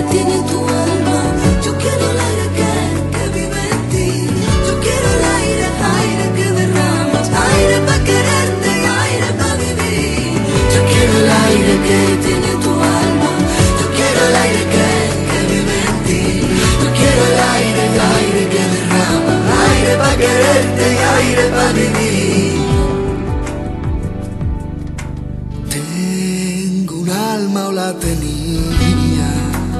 tiene tu alma. Yo quiero el aire que vive en ti. Yo quiero el aire, aire que derramas. Aire para quererte y aire para vivir. Yo quiero el aire que tiene tu alma. Yo quiero el aire que vive en ti. Yo quiero el aire que derrama. Aire para quererte y aire para vivir. Tengo un alma o la tenía,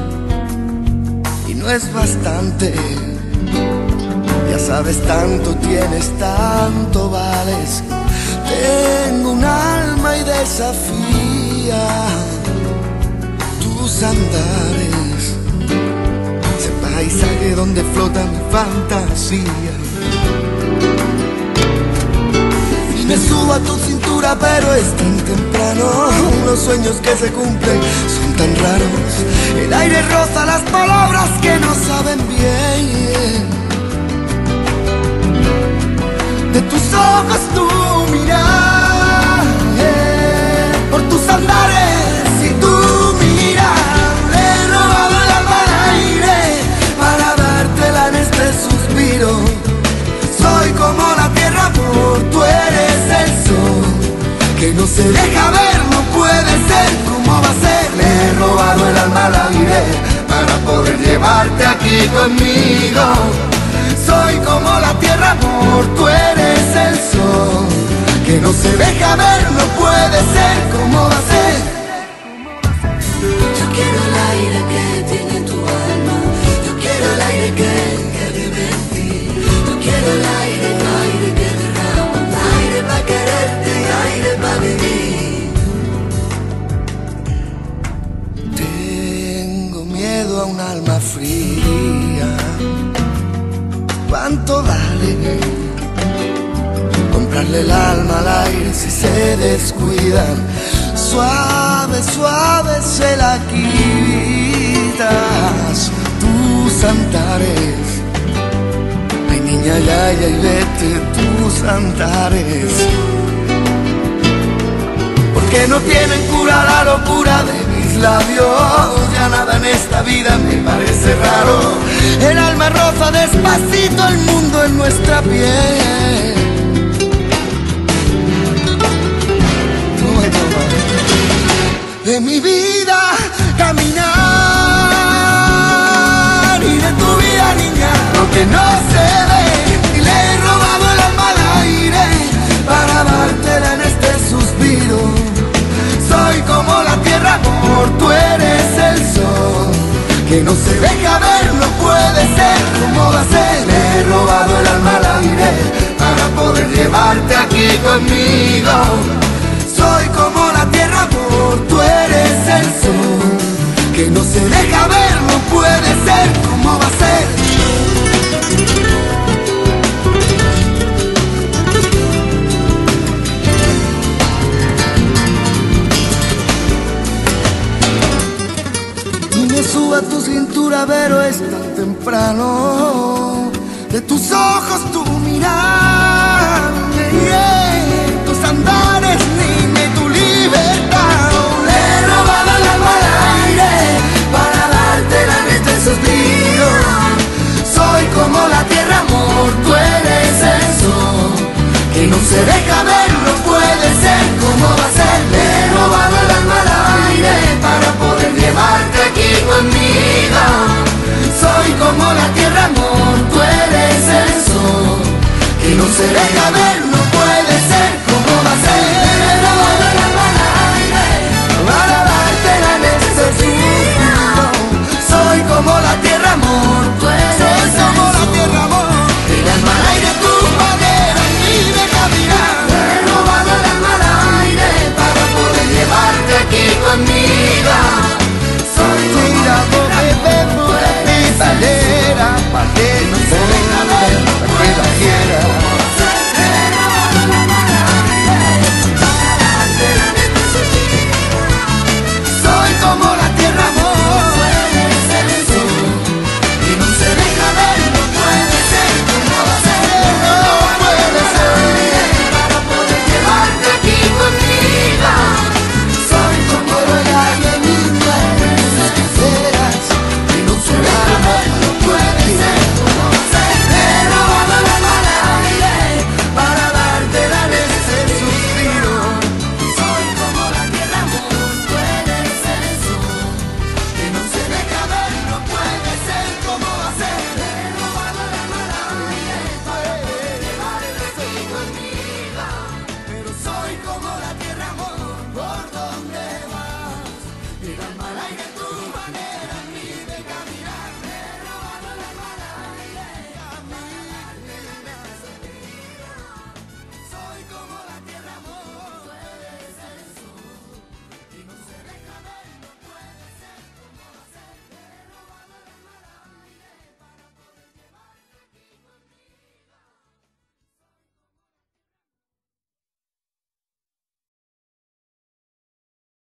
y no es bastante. Ya sabes, tanto tienes, tanto vales. Tengo un alma y desafía tus andares, ese paisaje donde flota mi fantasía. Y me subo a tu cintura, pero es tan temprano. Los sueños que se cumplen son tan raros. El aire roza las palabras que no saben bien. De tus ojos tu mirar, por tus andares y tu mirar, le he robado el alma al aire para dártela en este suspiro. Soy como la tierra, amor, tú eres el sol que no se deja ver, no puede ser. ¿Cómo va a ser? Le he robado el alma al aire para poder llevarte aquí conmigo. Soy como la tierra, amor, tú eres el sol que no se deja ver, no puede ser. ¿Cómo va a ser? Yo quiero el aire que tiene tu alma. Yo quiero el aire que vive en ti. Yo quiero el aire que derrama. Aire para quererte y aire para vivir. Tengo miedo a un alma fría. ¿Cuánto vale comprarle el alma al aire si se descuidan? Suave, suave se la quitas tus andares. Ay, niña, ya, y vete tus andares, porque no tienen cura la locura de mis labios. Ya nada en esta vida me parece raro. El alma roza despacito el mundo en nuestra piel. De mi vida caminar y de tu vida, niña, lo que no se ve. Y le he robado el alma al aire para dártela en este suspiro. Soy como la tierra, amor, tú eres el sol que no se deja ver, no puede ser. ¿Cómo va a ser? Le he robado el alma al aire para poder llevarte aquí conmigo. Soy como la tierra, amor, tú eres el sol que no se deja ver, no puede ser. ¿Cómo va a ser? Suba a tu cintura, pero es tan temprano. De tus ojos tu mirar, yeah.